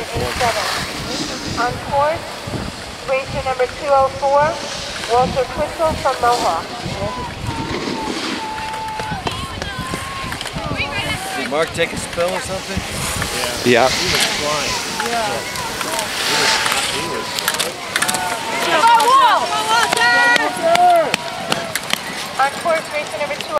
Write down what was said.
On course, racer number 204, Walter Twitchell from Mohawk. Did Mark take a spill or something? Yeah. He was flying. Yeah. He was